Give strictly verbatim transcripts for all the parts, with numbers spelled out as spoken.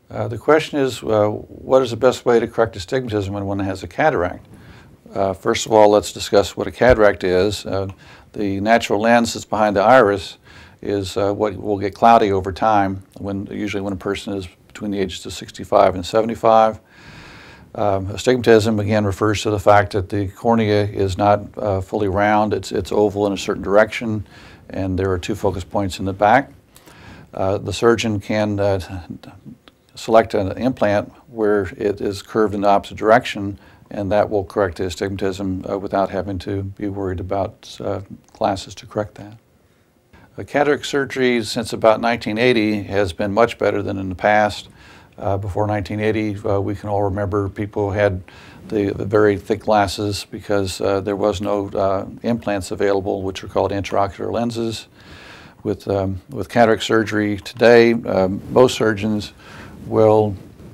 Uh, the question is, uh, what is the best way to correct astigmatism when one has a cataract? Uh, first of all, let's discuss what a cataract is. Uh, the natural lens that's behind the iris is uh, what will get cloudy over time, when, usually when a person is between the ages of sixty-five and seventy-five. Um, astigmatism, again, refers to the fact that the cornea is not uh, fully round. It's, it's oval in a certain direction, and there are two focus points in the back. Uh, the surgeon can uh, select an implant where it is curved in the opposite direction, and that will correct the astigmatism uh, without having to be worried about uh, glasses to correct that. Uh, cataract surgery since about nineteen eighty has been much better than in the past. Uh, before nineteen eighty, uh, we can all remember people had the, the very thick glasses because uh, there was no uh, implants available, which are called intraocular lenses. With, um, with cataract surgery today, um, most surgeons will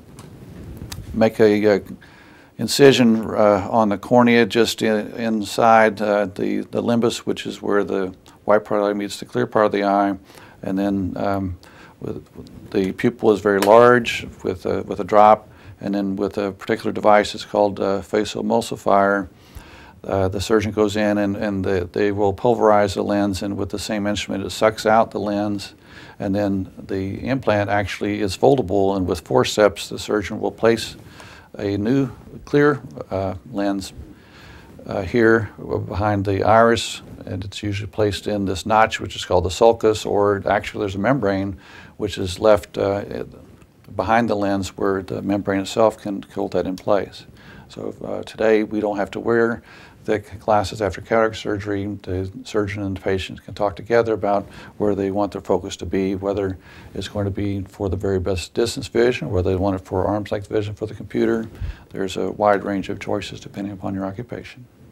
make a, a incision uh, on the cornea just in, inside uh, the, the limbus, which is where the white part of the eye meets the clear part of the eye, and then um, with, the pupil is very large with a, with a drop, and then with a particular device, it's called a phacoemulsifier. Uh, the surgeon goes in and, and the, they will pulverize the lens, and with the same instrument it sucks out the lens, and then the implant actually is foldable, and with forceps the surgeon will place a new clear uh, lens uh, here behind the iris, and it's usually placed in this notch which is called the sulcus, or actually there's a membrane which is left uh, behind the lens where the membrane itself can hold that in place. So uh, today we don't have to wear thick glasses after cataract surgery. The surgeon and the patient can talk together about where they want their focus to be, whether it's going to be for the very best distance vision, or whether they want it for arm's length vision for the computer. There's a wide range of choices depending upon your occupation.